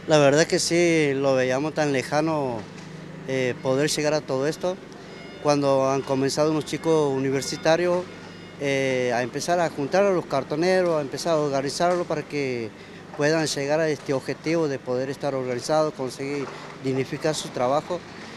La verdad que sí, lo veíamos tan lejano poder llegar a todo esto. Cuando han comenzado unos chicos universitarios a empezar a juntar a los cartoneros, a empezar a organizarlos para que puedan llegar a este objetivo de poder estar organizados, conseguir dignificar su trabajo.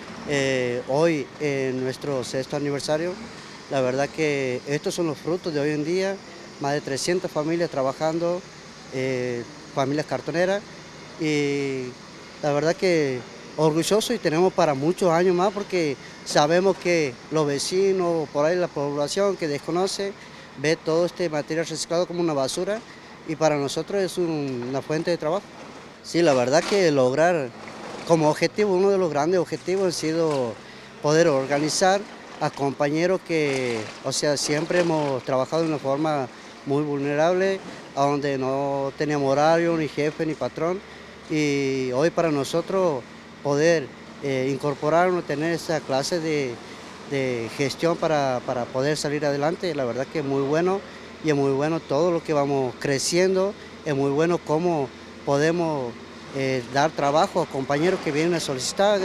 Hoy, en nuestro sexto aniversario, la verdad que estos son los frutos de hoy en día, más de 300 familias trabajando, eh, familias cartoneras, y la verdad que orgulloso y tenemos para muchos años más porque sabemos que los vecinos, por ahí la población que desconoce, ve todo este material reciclado como una basura y para nosotros es una fuente de trabajo. Sí, la verdad que lograr como objetivo, uno de los grandes objetivos ha sido poder organizar a compañeros que, o sea, siempre hemos trabajado de una forma muy vulnerable, a donde no teníamos horario, ni jefe, ni patrón, y hoy para nosotros poder incorporarnos, tener esa clase de gestión para poder salir adelante, la verdad que es muy bueno, y es muy bueno todo lo que vamos creciendo, es muy bueno cómo podemos dar trabajo a compañeros que vienen a solicitar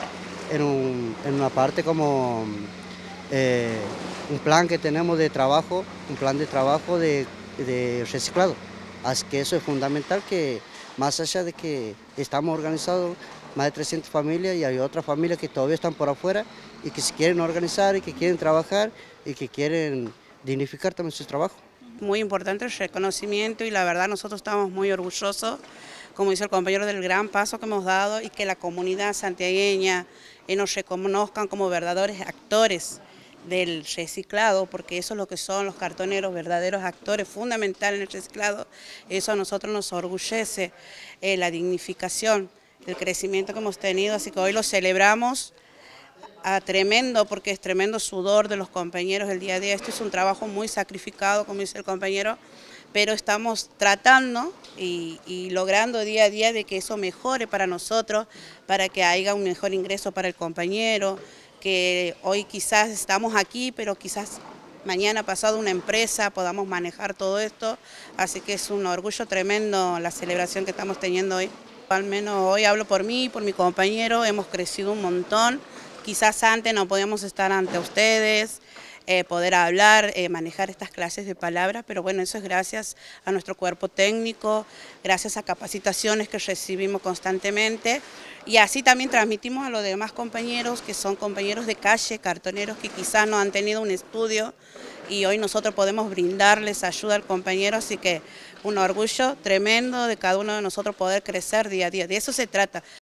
en una parte como eh, un plan que tenemos de trabajo, un plan de trabajo de reciclado. Así que eso es fundamental, que más allá de que estamos organizados más de 300 familias y hay otras familias que todavía están por afuera y que se quieren organizar y que quieren trabajar y que quieren dignificar también su trabajo. Muy importante el reconocimiento y la verdad nosotros estamos muy orgullosos, como dice el compañero, del gran paso que hemos dado y que la comunidad santiagueña nos reconozcan como verdaderos actores del reciclado, porque eso es lo que son los cartoneros, verdaderos actores fundamentales en el reciclado. Eso a nosotros nos orgullece, la dignificación, el crecimiento que hemos tenido, así que hoy lo celebramos tremendo, porque es tremendo sudor de los compañeros el día a día. Esto es un trabajo muy sacrificado, como dice el compañero, pero estamos tratando y logrando día a día de que eso mejore para nosotros, para que haya un mejor ingreso para el compañero, que hoy quizás estamos aquí, pero quizás mañana pasado una empresa podamos manejar todo esto, así que es un orgullo tremendo la celebración que estamos teniendo hoy. Al menos hoy hablo por mí, por mi compañero, hemos crecido un montón. Quizás antes no podíamos estar ante ustedes, poder hablar, manejar estas clases de palabras, pero bueno, eso es gracias a nuestro cuerpo técnico, gracias a capacitaciones que recibimos constantemente, y así también transmitimos a los demás compañeros que son compañeros de calle, cartoneros que quizás no han tenido un estudio, y hoy nosotros podemos brindarles ayuda al compañero, así que un orgullo tremendo de cada uno de nosotros poder crecer día a día, de eso se trata,